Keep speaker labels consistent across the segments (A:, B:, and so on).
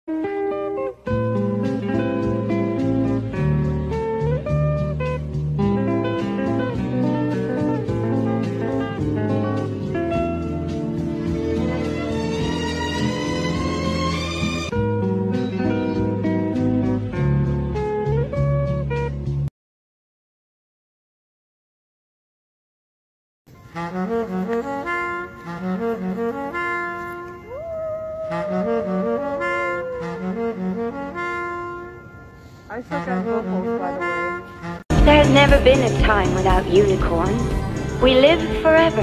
A: I suck at vocals, by the way.
B: There's never been a time without unicorns. We live forever.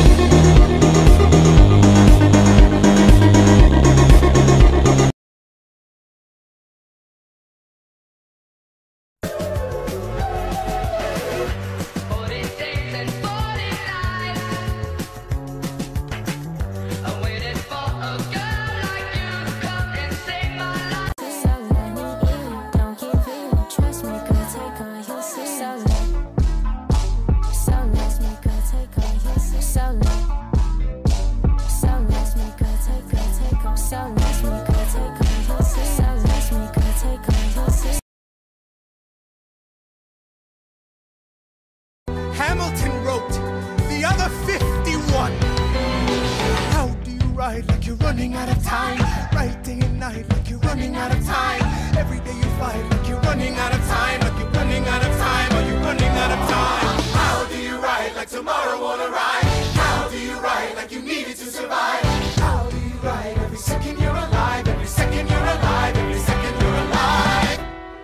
C: Hamilton wrote the other 51. How do you ride like you're running out of time? Right day and night like you're running out of time. Every day you fight like you're running out of time. Like you're running out of time. Are you running out of time? How do you ride like tomorrow won't arrive? How do you ride like you needed to survive? How do you ride every second you're alive? Every second you're alive. Every second you're alive.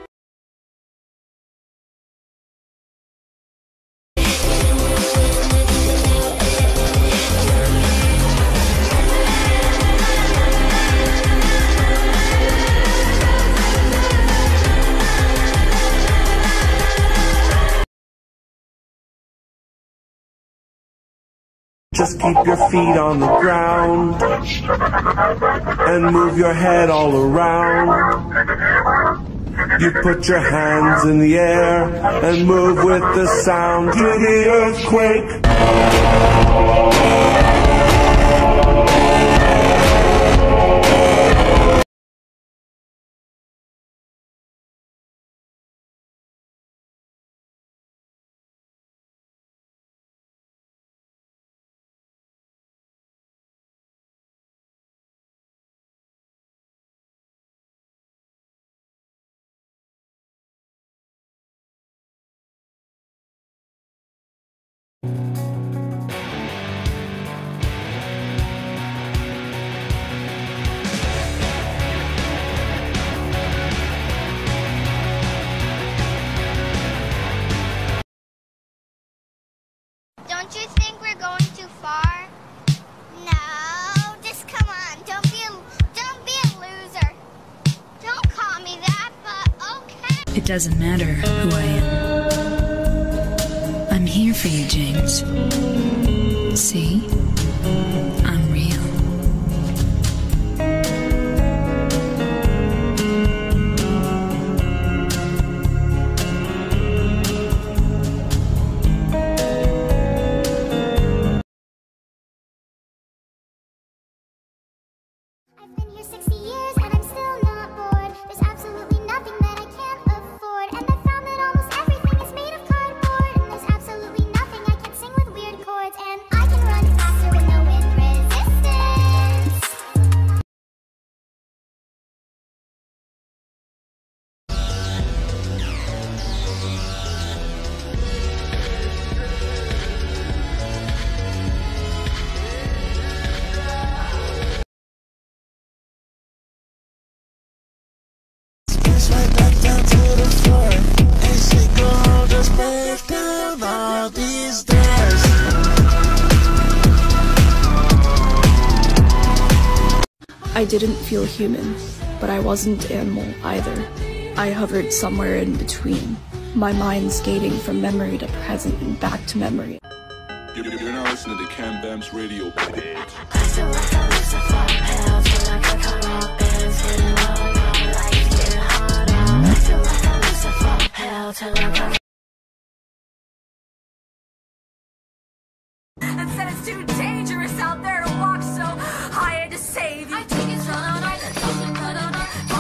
D: Just keep your feet on the ground and move your head all around. You put your hands in the air and move with the sound to the earthquake.
E: Don't you think we're going too far? No, just come on. Don't be a loser. Don't call me that, but okay.
F: It doesn't matter who I am. I'm here for you, James. See? I'm real.
E: I've been here 60 years and I'm still not bored. There's absolutely nothing that I can't afford. And I found that almost everything is made of cardboard. And there's absolutely nothing I can't sing with weird chords. And I can run faster with no wind resistance.
C: Right back down to the floor. Hey, shit, go home, just break down all these stairs.
G: I didn't feel human, but I wasn't animal either. I hovered somewhere in between, my mind skating from memory to present and back to memory.
H: You're now listening to Cam Bam's radio.
I: And said it's too dangerous out there to walk so high to save you. I think it's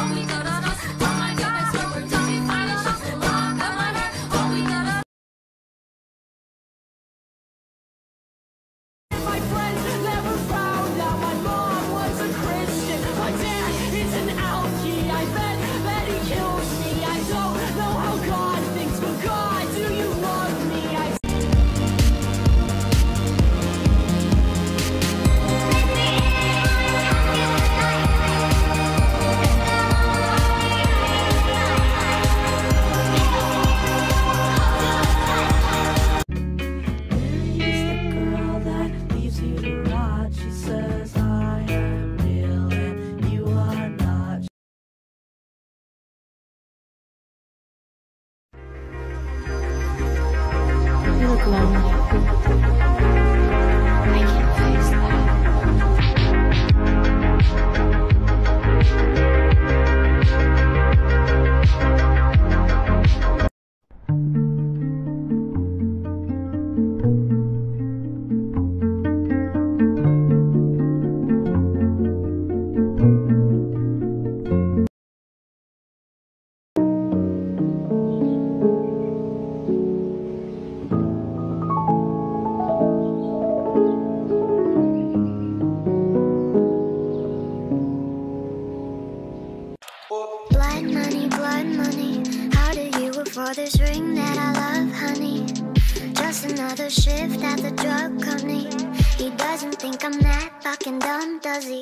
E: Blood money, how do you afford this ring that I love, honey? Just another shift at the drug company. He doesn't think I'm that fucking dumb, does he?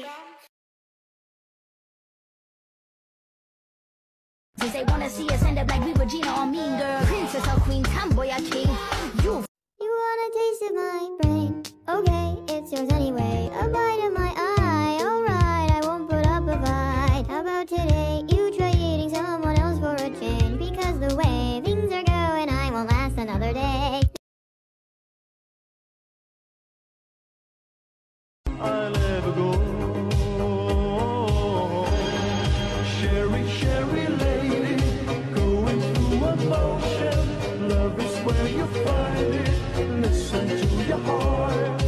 J: Since they wanna see us end up like we Regina or Mean Girl, princess or queen, tomboy or king. You
E: wanna taste of my brain? Okay, it's yours anyway. A bite of my eye, alright, I won't put up a fight. How about today, you try eating someone else for a change? Because the way things are going, I won't last another day.
D: I'll never go. Sherry, Sherry lady, going through emotion. Love is where you find it. Listen to your heart.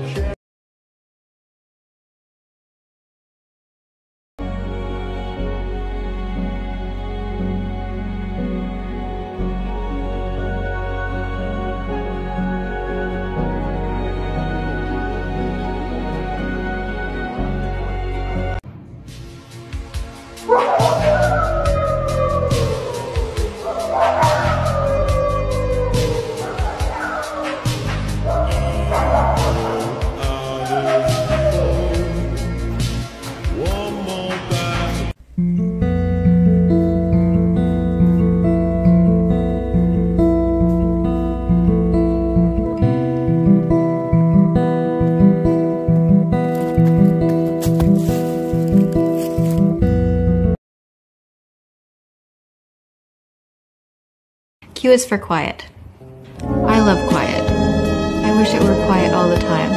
K: Q is for quiet. I love quiet. I wish it were quiet all the time.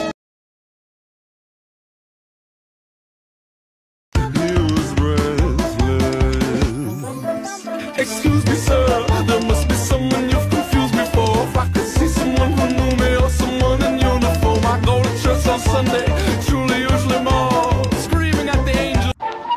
D: Excuse me, sir, there must be someone you've confused me for. If I could see someone who knew me or someone in uniform, I go to church on Sunday, truly usually more, screaming at the angel.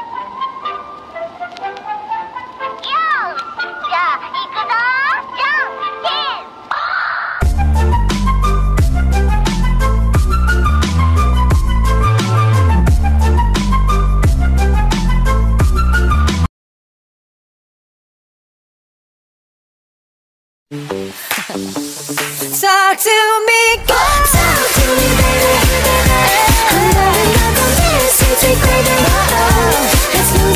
I: Talk to me, talk to me, baby. I'm going to dance since we played the let's do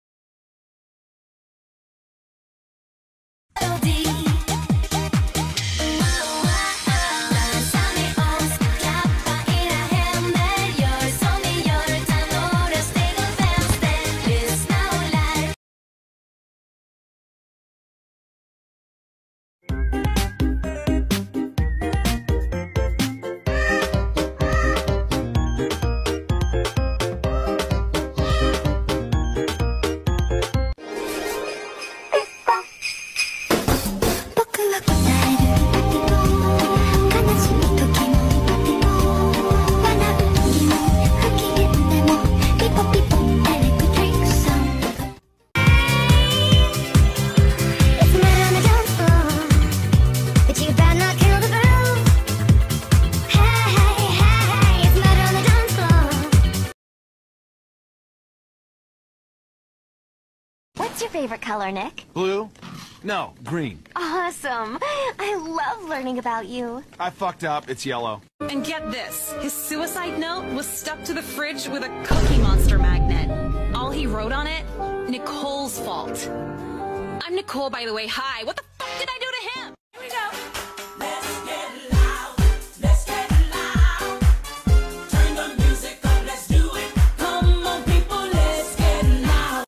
J: What's your favorite color, Nick?
L: Blue? No, green.
J: Awesome. I love learning about you.
L: I fucked up. It's yellow.
M: And get this, his suicide note was stuck to the fridge with a Cookie Monster magnet. All he wrote on it, Nicole's fault. I'm Nicole, by the way. Hi. What the fuck did I do to him? Here we go.
I: Let's get loud. Let's get loud. Turn the music up. Let's do it. Come on, people. Let's get loud.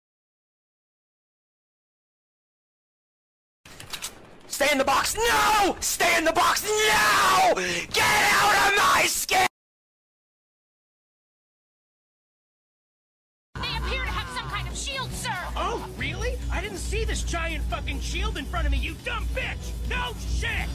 C: Stay in the box! No! Stay in the box! No! Get out of my skin!
N: They appear to have some kind of shield, sir!
O: Oh, really? I didn't see this giant fucking shield in front of me, you dumb bitch! No shit!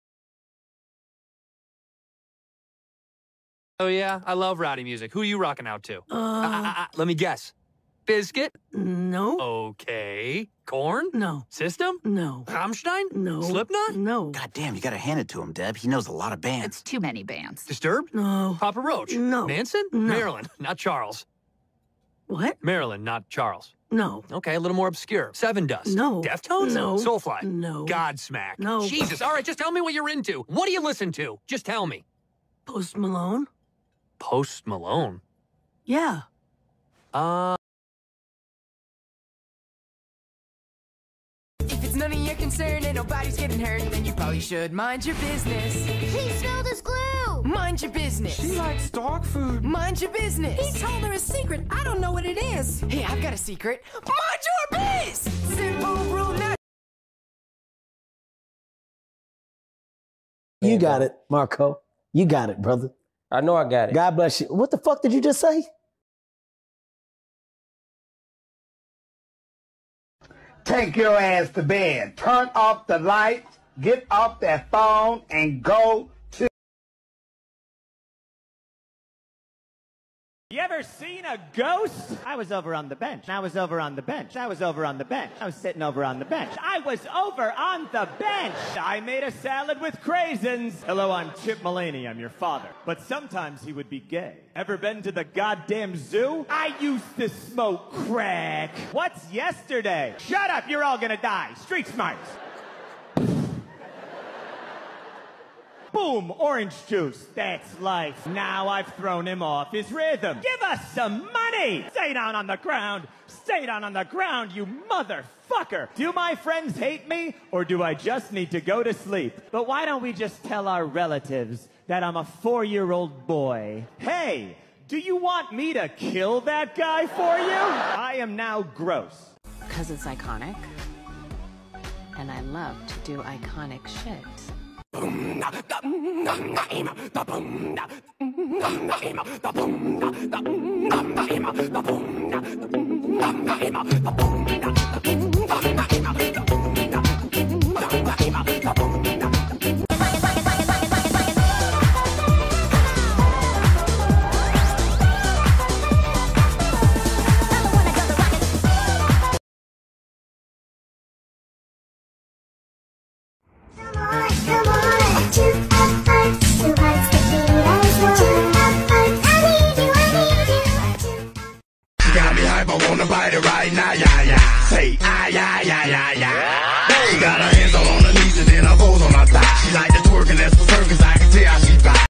P: Oh yeah, I love rowdy music. Who are you rocking out to? Let me guess. Biscuit?
Q: No.
P: Okay. Korn?
Q: No.
P: System?
Q: No.
P: Rammstein?
Q: No.
P: Slipknot?
Q: No.
R: God damn, you gotta hand it to him, Deb. He knows a lot of bands.
S: It's too many bands.
P: Disturbed?
Q: No.
P: Papa Roach?
Q: No.
P: Manson?
Q: No.
P: Marilyn, not Charles.
Q: What?
P: Marilyn, not Charles.
Q: No.
P: Okay, a little more obscure. Seven Dust.
Q: No.
P: Deftones?
Q: No.
P: Soulfly?
Q: No.
P: Godsmack?
Q: No.
P: Jesus, all right, just tell me what you're into. What do you listen to? Just tell me.
Q: Post Malone?
P: Post Malone?
Q: Yeah.
S: If it's none of your concern and nobody's getting hurt, then you probably should mind your business.
E: He spilled his glue!
S: Mind your business.
O: She likes dog food.
S: Mind your business.
N: He told her a secret. I don't know what it is.
S: Hey, I've got a secret. Mind your biz! Simple rule not.
T: You got it, Marco. You got it, brother.
U: I know I got it.
T: God bless you. What the fuck did you just say?
V: Take your ass to bed. Turn off the lights, get off that phone, and go to...
W: You ever seen a ghost? I was over on the bench. I was over on the bench. I was over on the bench. I was sitting over on the bench. I was over on the bench. I made a salad with craisins. Hello, I'm Chip Mulaney. I'm your father. But sometimes he would be gay. Ever been to the goddamn zoo? I used to smoke crack. What's yesterday? Shut up, you're all gonna die. Street smarts. Boom, orange juice. That's life. Now I've thrown him off his rhythm. Give us some money! Stay down on the ground. Stay down on the ground, you motherfucker. Do my friends hate me, or do I just need to go to sleep? But why don't we just tell our relatives that I'm a 4-year-old boy? Hey, do you want me to kill that guy for you? I am now gross.
X: Because it's iconic. And I love to do iconic shit.
C: Bite it right now, yeah, yeah. Say, ah, yeah, yeah, yeah, yeah. She got her hands all on her knees and then her balls on her thigh. She like to twerk and that's for circus, I can tell she fly.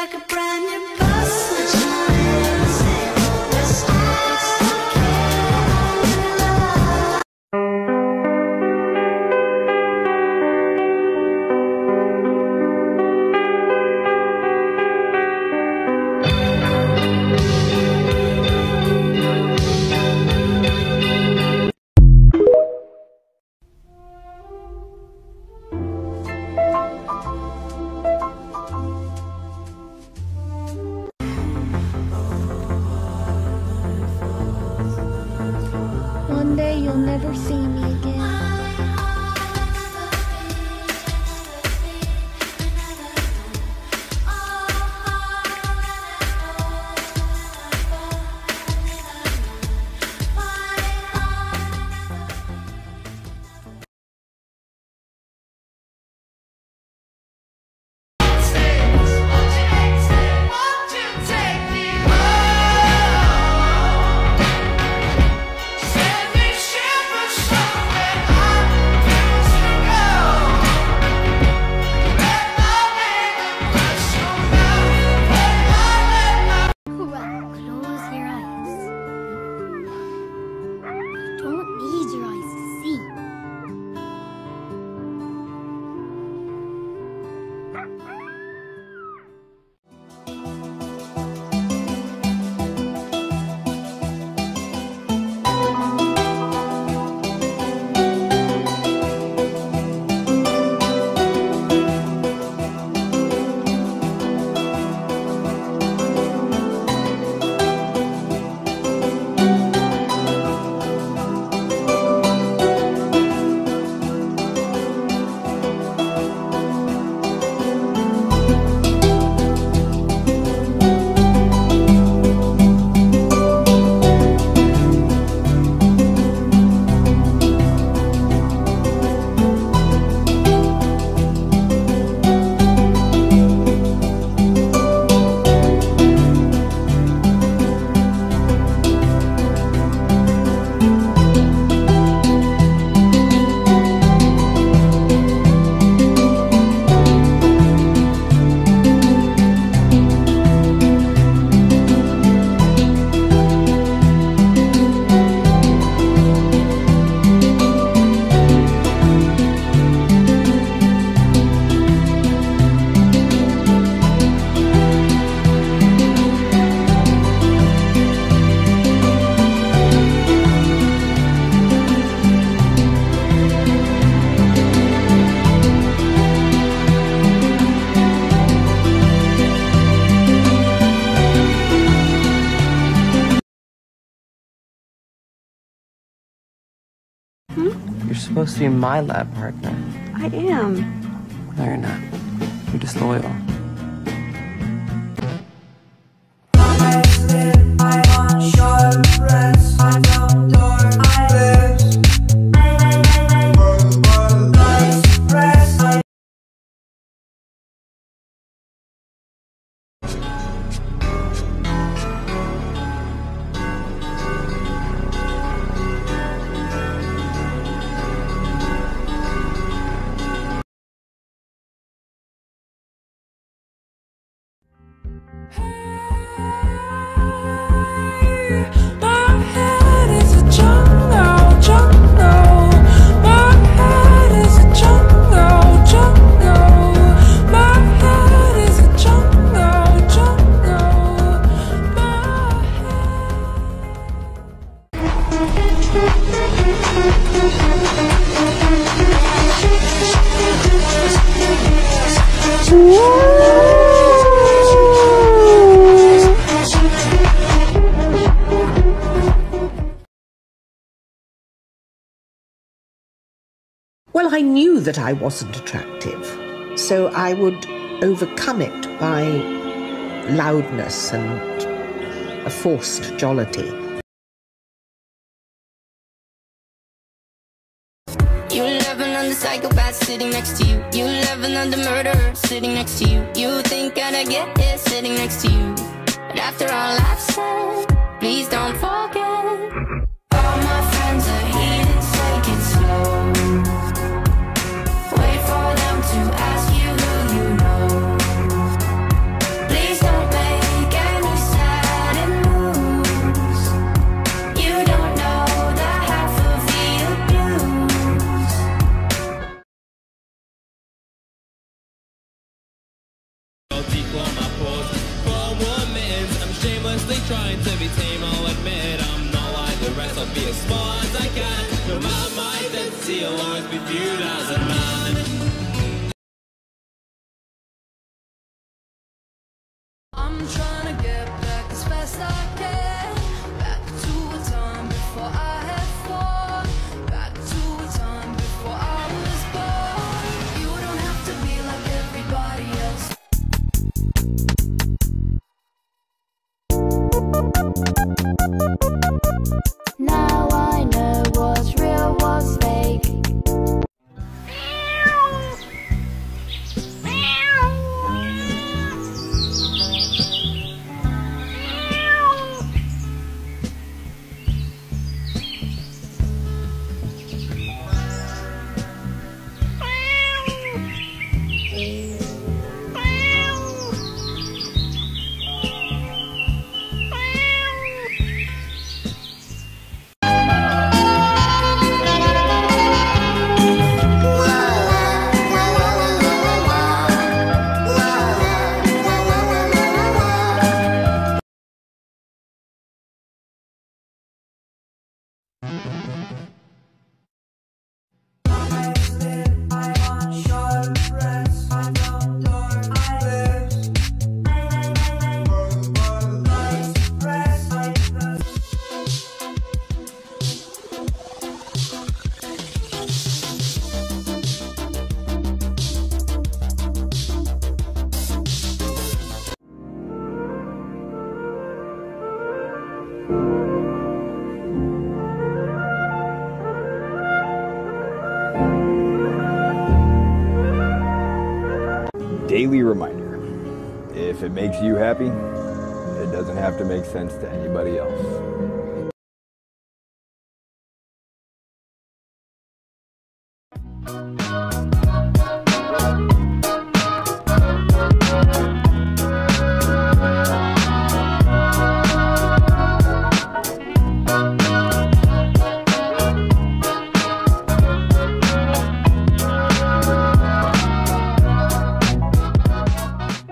I: like a brand new bus.
E: One day you'll never see me again. Close your eyes. You don't need your eyes to see.
A: You're supposed to be my lab partner.
B: I am.
A: No, you're not. You're disloyal.
I: My head is a jungle, jungle. My head is a jungle, jungle. My head is a jungle, jungle.
B: Well, I knew that I wasn't attractive, so I would overcome it by loudness and a forced jollity.
F: You love another psychopath sitting next to you. You love another murderer sitting next to you. You think I'd get it sitting next to you. But after all I've said, please don't forget. All my friends are heathens, take it slow. Wait for them to ask you who you know. Please don't
I: tame, I'll admit I'm not like the rest. I'll be as smart as I can. No matter my identity, I'll always be viewed as a man.
G: I'm trying to get back as fast I can. Back to a time before I had fun. Back to a time before I was born. You don't have to be like everybody else.
E: Now I know what's real, what's fake.
H: Daily reminder. If it makes you happy, it doesn't have to make sense to anybody else.